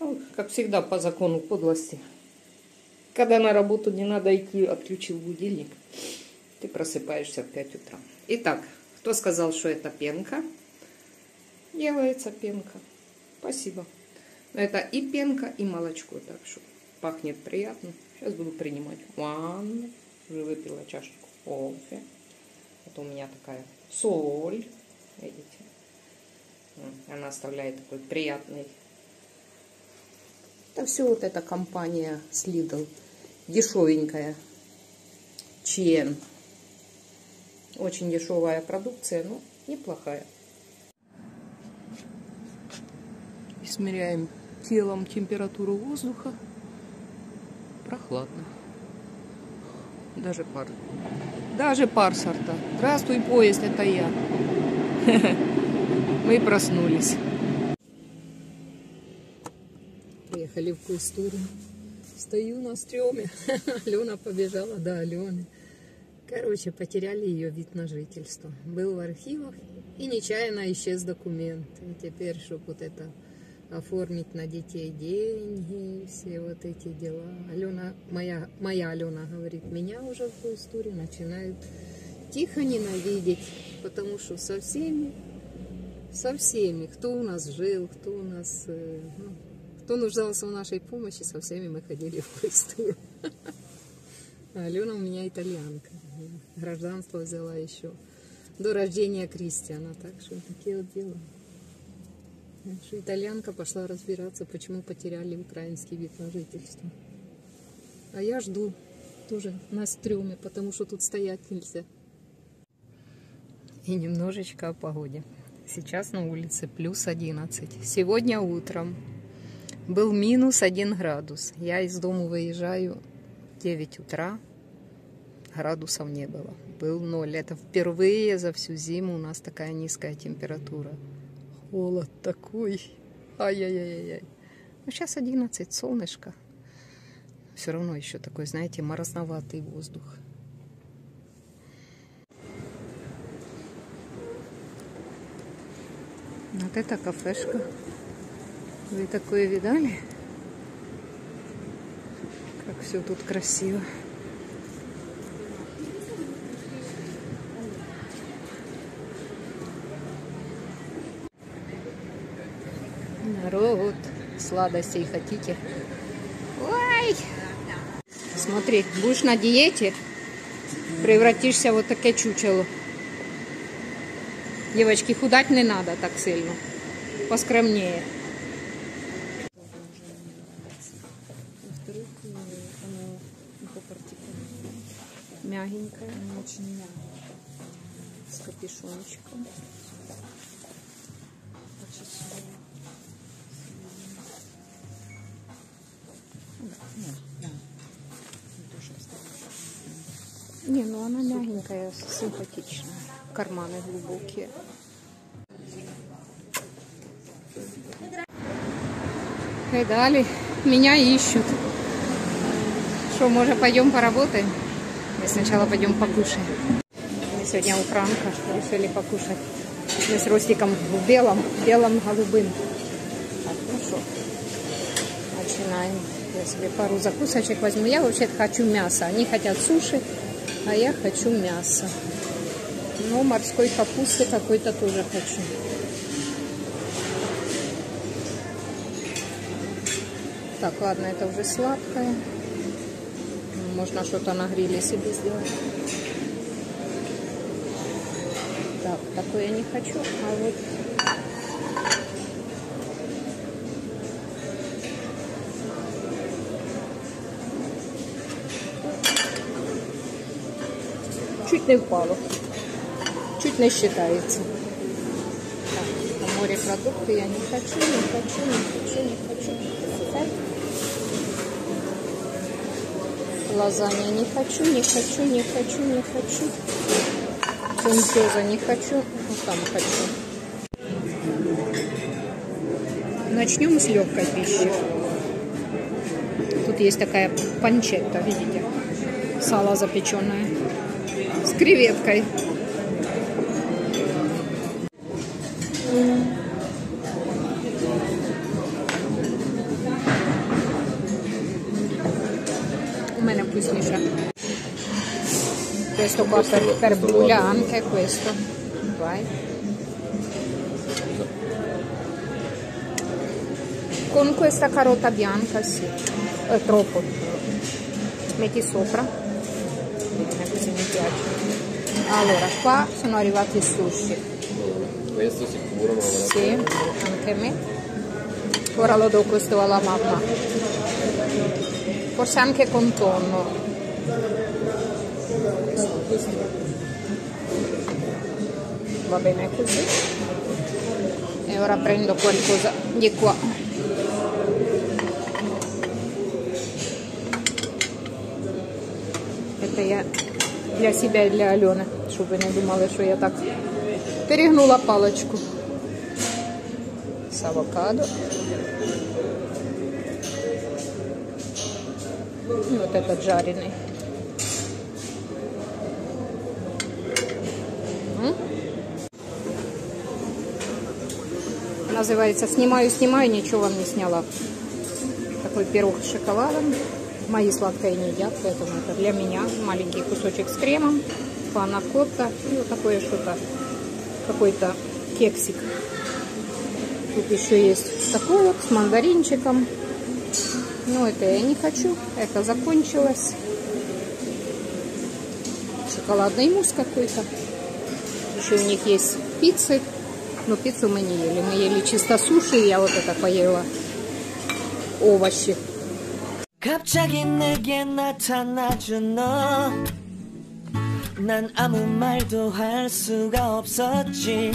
Ну, как всегда, по закону подлости. Когда на работу не надо идти, отключил будильник, ты просыпаешься в 5 утра. Итак, кто сказал, что это пенка? Делается пенка. Спасибо. Но это и пенка, и молочко, так что пахнет приятно. Сейчас буду принимать ванну. Уже выпила чашечку кофе. Это у меня такая соль. Видите? Она оставляет такой приятный. Это все вот эта компания с Lidl. Дешевенькая. Чен. Очень дешевая продукция, но неплохая. Измеряем телом температуру воздуха. Прохладно. Даже пар со рта. Здравствуй, поезд, это я. Мы проснулись. Приехали в Куйстуру. Стою на стреме. Алена побежала до Алены. Короче, потеряли ее вид на жительство. Был в архивах и нечаянно исчез документ. И теперь, чтобы вот это оформить на детей деньги, все вот эти дела. Алена, моя Алена говорит, меня уже в Куйстуре начинают тихо ненавидеть, потому что со всеми, кто у нас жил, кто у нас, кто нуждался в нашей помощи, со всеми мы ходили в Куйстуру. А Алена у меня итальянка. Гражданство взяла еще до рождения Кристиана. Так что такие вот дела. Что итальянка пошла разбираться, почему потеряли украинский вид на жительство. А я жду тоже на стреме, потому что тут стоять нельзя. И немножечко о погоде. Сейчас на улице плюс 11. Сегодня утром был минус 1 градус. Я из дома выезжаю в 9 утра. Градусов не было. Был 0. Это впервые за всю зиму у нас такая низкая температура. Холод такой. Ай-яй-яй-яй. Ну, сейчас 11, солнышко. Все равно еще такой, знаете, морозноватый воздух. Вот это кафешка. Вы такое видали? Как все тут красиво. Народ, сладостей хотите? Ой! Смотри, будешь на диете, превратишься в вот такое чучело. Девочки, худать не надо так сильно. Поскромнее. Во-вторых, она мягенькая. Она очень мягенькая. С капюшончиком. Не, ну она мягенькая, симпатичная. Карманы глубокие. Дали, меня ищут. Что, может, пойдем поработаем? Мы сначала пойдем покушаем. Мы сегодня у Франка решили покушать. Мы с Ростиком в белом голубым. Так, ну что, начинаем. Я себе пару закусочек возьму. Я вообще хочу мясо. Они хотят суши, а я хочу мясо. Ну, морской капусты какой-то тоже хочу. Так, ладно, это уже сладкое. Можно что-то на гриле себе сделать. Так, такое я не хочу. А вот... Чуть не впало. Чуть не считается. Так, а морепродукты я не хочу. Так. Лазанья не хочу. Фунчоза не хочу. Вот там хочу. Начнем с легкой пищи. Тут есть такая панчетта, видите? Сало запеченное. С креветкой. wkusnisce. Questo qua per Bulia anche questo. Vai. Con questa carota bianca, sì. È troppo. Metti sopra. Bene, così mi piace. Allora, qua sono arrivati i sushi. Questo sicuro, ma sì, anche me. Ora lo do questo alla mamma. Forse anche con tonno. questo. Va bene così. E ora prendo qualcosa di qua. Это я для себя и для Алены, чтобы не думала, что я так перегнула палочку. С авокадо. И вот этот жареный. Называется «Снимаю, ничего вам не сняла». Такой пирог с шоколадом. Мои сладкое не едят, поэтому это для меня. Маленький кусочек с кремом, панна-котта и вот такое что-то, какой-то кексик. Тут еще есть такой вот с мандаринчиком. Но это я не хочу, это закончилось. Шоколадный мусс какой-то. Еще у них есть пиццы. Но пиццу мы не ели. Мы ели чисто суши, и я вот это поела. Овощи. 갑자기 내게 나타나준 너. 난 아무 말도 할 수가 없었지.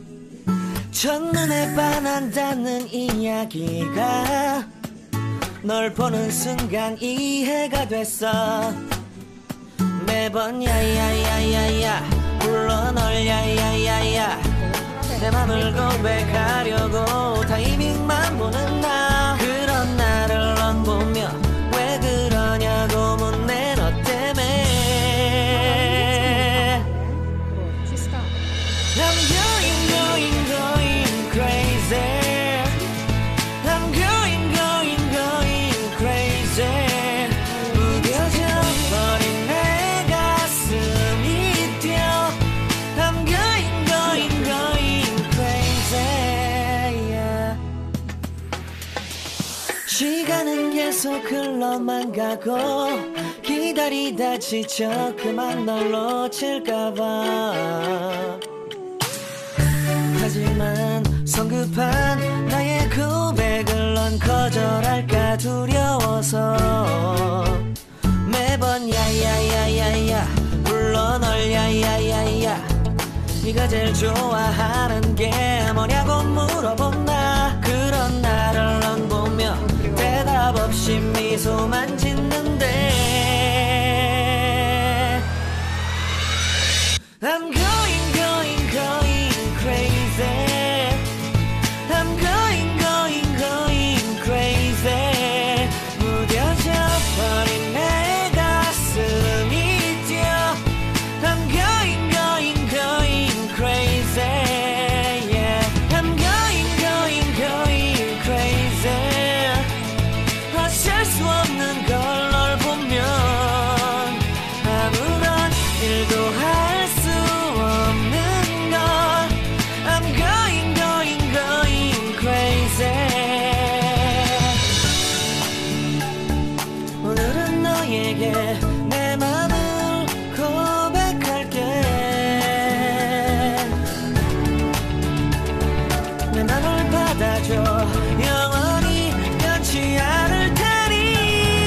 첫눈에 반한다는 이야기가 널 보는 순간 이해가 됐어. 매번 야야야야야 불러 널 야야야야 내 맘을 고백하려고 타이밍만 보는 나. 그런 나를 넌 보며 왜 그러냐고 묻네 너 때문에. I'm going crazy. I'm going crazy. 무뎌져 버린 내 가슴이 뛰어. I'm going crazy. Yeah. 시간은 계속 흘러만 가고 기다리다 지쳐 그만 널 놓칠까봐. 하지만 성급한 나의 고백을 넌 거절할까 두려워서 매번 야야야야야 불러 널 야야야야 네가 제일 좋아하는 게 뭐냐고 물어본 나. 그런 나를 넌 보며 대답 없이 미소만 짓는데. I'm going crazy. I'm going crazy. 무뎌져 버린 내 가슴이 뛰어. I'm going crazy. Yeah. I'm going crazy. 어쩔 수 없는 걸 널 보면 아무런 일도 할 수 없는 걸. I'm going crazy. 오늘은 너에게 내 맘을 고백할게. 내 맘을 받아줘. 영원히 변치 않을 테니.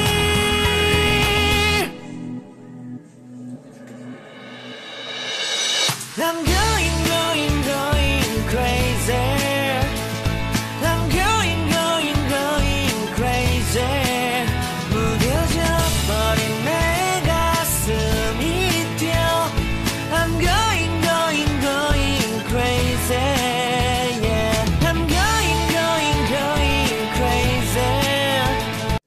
I'm going crazy. I'm going crazy. 무뎌져 버린 내 가슴이 뛰어. I'm going crazy. Yeah. I'm going crazy.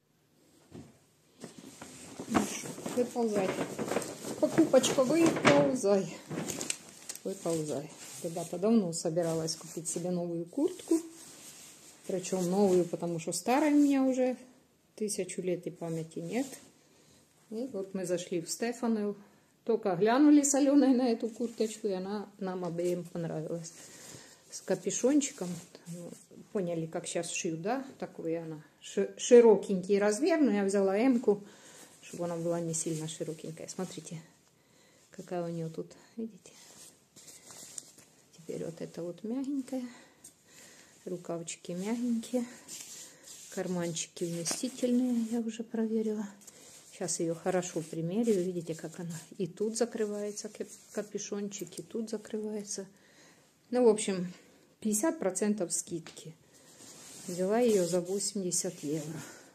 Выползай. Покупочка, выползай. Выползай. Ребята, давно собиралась купить себе новую куртку. Причем новую, потому что старая у меня уже 1000 лет и памяти нет. И вот мы зашли в Стефану. Только глянули с Аленой на эту курточку, и она нам обеим понравилась. С капюшончиком. Поняли, как сейчас шью, да? Такой она. Широкенький размер, но я взяла М-ку, чтобы она была не сильно широкенькая. Смотрите, какая у нее тут, видите? Теперь вот это вот мягенькая. Рукавчики мягенькие. Карманчики вместительные, я уже проверила. Сейчас ее хорошо примерю. Видите, как она и тут закрывается, капюшончик, и тут закрывается. Ну, в общем, 50% скидки. Взяла ее за 80 евро.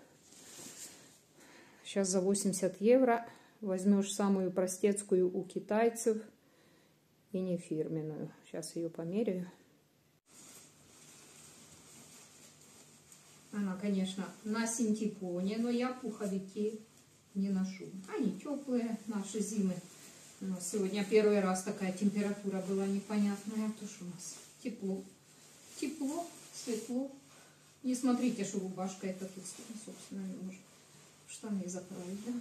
Сейчас за 80 евро возьмешь самую простецкую у китайцев и не фирменную. Сейчас ее померяю. Она, конечно, на синтепоне, но я пуховики не ношу. Они теплые, наши зимы. У нас сегодня первый раз такая температура была непонятная. То что у нас тепло. Тепло, светло. Не смотрите, что рубашка это тут, собственно, не может штаны заправить, да?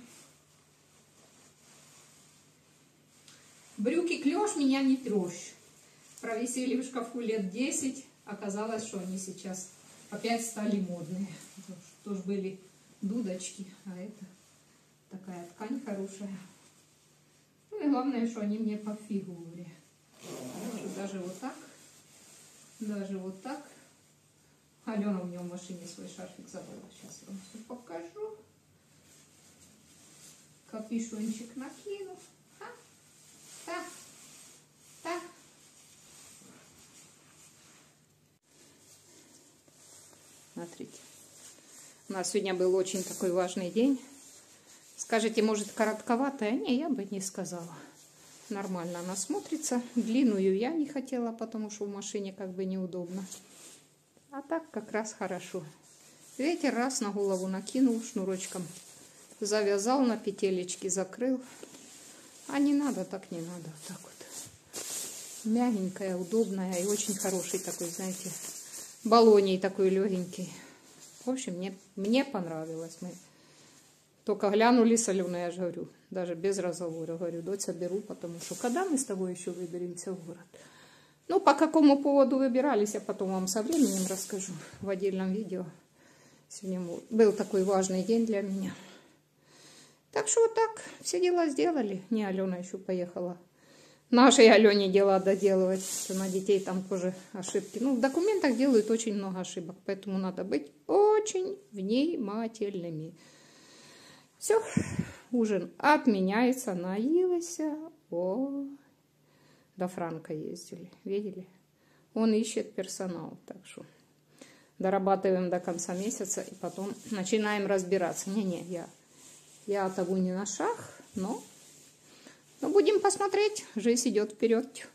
Брюки клеш, меня не трешь. Провисели в шкафу лет 10. Оказалось, что они сейчас опять стали модные. Тоже были дудочки, а это такая ткань хорошая. Ну и главное, что они мне по фигуре. Даже вот так. Даже вот так. Алена у меня в машине свой шарфик забыла. Сейчас я вам все покажу. Капюшончик накину. Так. Так. Смотрите. У нас сегодня был очень такой важный день. Скажете, может, коротковатая? Не, я бы не сказала. Нормально она смотрится. Длинную я не хотела, потому что в машине как бы неудобно. А так как раз хорошо. Видите, раз на голову накинул шнурочком. Завязал на петелечки, закрыл. А не надо, так не надо. Вот так вот. Мягенькая, удобная и очень хороший такой, знаете, баллоний такой легенький. В общем, мне понравилось. Мы только глянули с Аленой, я же говорю, даже без разговора. Говорю, дочь, беру, потому что когда мы с тобой еще выберемся в город? Ну, по какому поводу выбирались, я потом вам со временем расскажу в отдельном видео. Сегодня был такой важный день для меня. Так что вот так, все дела сделали. Не, Алена еще поехала. Нашей Алене дела доделывать. На детей там тоже ошибки. Ну, в документах делают очень много ошибок. Поэтому надо быть очень внимательными. Все, ужин отменяется. Наелась. О, до Франка ездили. Видели? Он ищет персонал. Так что дорабатываем до конца месяца. И потом начинаем разбираться. Не-не, я того не на шаг, но будем посмотреть. Жизнь идет вперед.